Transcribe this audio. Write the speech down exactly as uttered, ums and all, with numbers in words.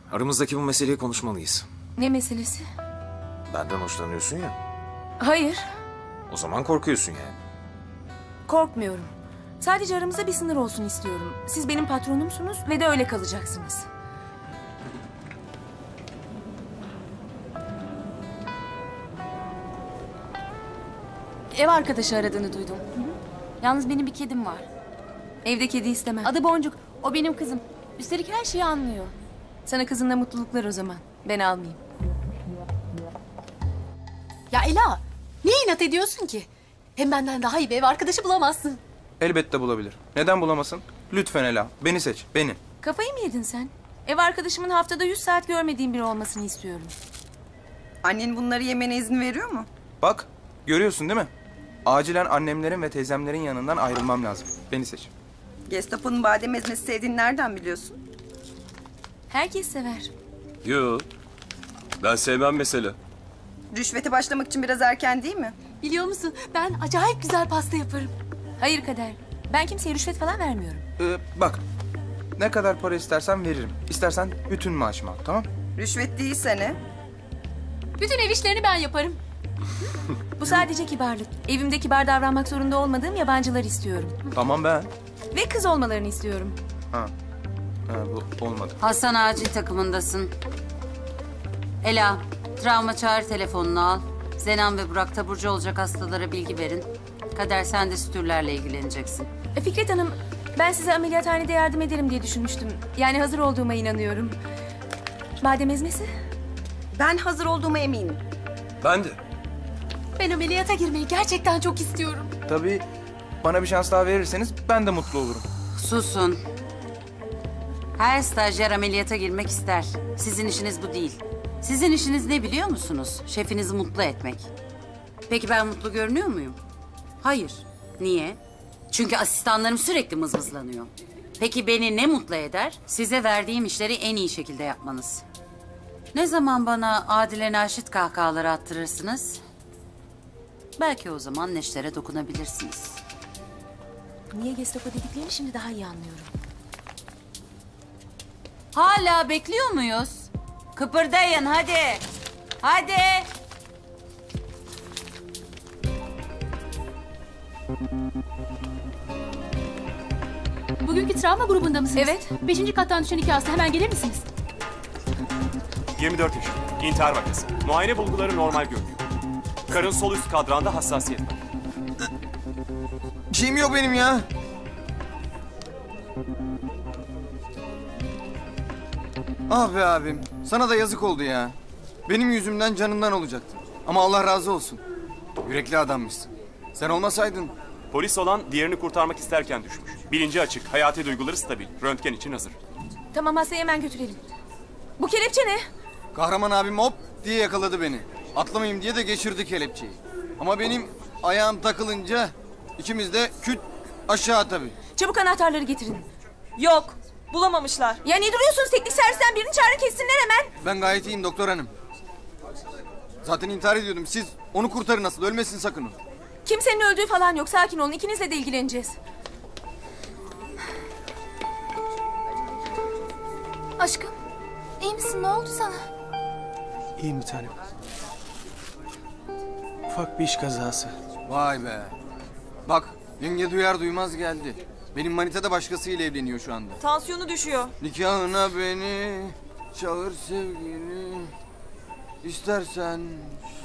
Aramızdaki bu meseleyi konuşmalıyız. Ne meselesi? Benden hoşlanıyorsun ya. Hayır, O zaman korkuyorsun yani. korkmuyorum. Sadece aramızda bir sınır olsun istiyorum. Siz benim patronumsunuz ve de öyle kalacaksınız. Ev arkadaşı aradığını duydum. Yalnız benim bir kedim var. Evde kedi istemem. Adı Boncuk. O benim kızım. Üstelik her şeyi anlıyor. Sana kızınla mutluluklar o zaman. Ben almayayım. Ya Ela, niye inat ediyorsun ki? Hem benden daha iyi bir ev arkadaşı bulamazsın. Elbette bulabilir. Neden bulamasın? Lütfen Ela, beni seç, beni. Kafayı mı yedin sen? Ev arkadaşımın haftada yüz saat görmediğim biri olmasını istiyorum. Annen bunları yemene izin veriyor mu? Bak, görüyorsun değil mi? Acilen annemlerin ve teyzemlerin yanından ayrılmam lazım. Beni seç. Gestapo'nun badem ezmesi sevdiğini nereden biliyorsun? Herkes sever. Yo. Ben sevmem mesela. Rüşvete başlamak için biraz erken değil mi? Biliyor musun, ben acayip güzel pasta yaparım. Hayır Kader. Ben kimseye rüşvet falan vermiyorum. Ee, bak, ne kadar para istersen veririm. İstersen bütün maaşımı al, tamam? Rüşvet değilse ne? Bütün ev işlerini ben yaparım. Bu sadece kibarlık. Evimde kibar davranmak zorunda olmadığım yabancılar istiyorum. Tamam ben. Ve kız olmalarını istiyorum. Ha. Ha, bu olmadı. Hasan acil takımındasın. Ela, travma çağrı telefonunu al. Zenan ve Burak taburcu olacak hastalara bilgi verin. Kader sen de sütürlerle ilgileneceksin. E, Fikret Hanım, ben size ameliyathanede yardım ederim diye düşünmüştüm. Yani hazır olduğuma inanıyorum. Badem ezmesi? Ben hazır olduğuma eminim. Ben de. Ben ameliyata girmeyi gerçekten çok istiyorum. Tabii bana bir şans daha verirseniz ben de mutlu olurum. Susun. Her stajyer ameliyata girmek ister. Sizin işiniz bu değil. Sizin işiniz ne biliyor musunuz? Şefinizi mutlu etmek. Peki ben mutlu görünüyor muyum? Hayır. Niye? Çünkü asistanlarım sürekli mızmızlanıyor. Peki beni ne mutlu eder? Size verdiğim işleri en iyi şekilde yapmanız. Ne zaman bana Adile Naşit kahkahaları attırırsınız? Belki o zaman neştere dokunabilirsiniz. Niye Gestapo dediklerini şimdi daha iyi anlıyorum. Hala bekliyor muyuz? Kıpırdayın hadi. Hadi. Bugünkü travma grubunda mısınız? Evet. Beşinci kattan düşen iki hasta, hemen gelir misiniz? yirmi dört yaşında. İntihar vakası. Muayene bulguları normal görünüyor. Karın sol üst kadranda hassasiyet var. Bir şeyim yok benim ya. Ah be abim. Sana da yazık oldu ya. Benim yüzümden canından olacaktı. Ama Allah razı olsun. Yürekli adammışsın. Sen olmasaydın... Polis olan diğerini kurtarmak isterken düşmüş. Bilinci açık, hayati duyguları stabil. Röntgen için hazır. Tamam, hastayı hemen götürelim. Bu kelepçe ne? Kahraman abim hop diye yakaladı beni. Atlamayayım diye de geçirdi kelepçeyi. Ama benim ayağım takılınca ikimiz de küt aşağı tabii. Çabuk anahtarları getirin. Yok, bulamamışlar. Ya niye duruyorsunuz? Teknik servisten birini çağırın, kessinler hemen. Ben gayet iyiyim doktor hanım. Zaten intihar ediyordum. Siz onu kurtarın asıl. Ölmesin sakın o. Kimsenin öldüğü falan yok. Sakin olun. İkinizle de ilgileneceğiz. Aşkım, iyi misin? Ne oldu sana? İyiyim bir tanem. Ufak bir iş kazası. Vay be. Bak yenge duyar duymaz geldi. Benim manita da başkasıyla evleniyor şu anda. Tansiyonu düşüyor. Nikahına beni çağır sevgili. İstersen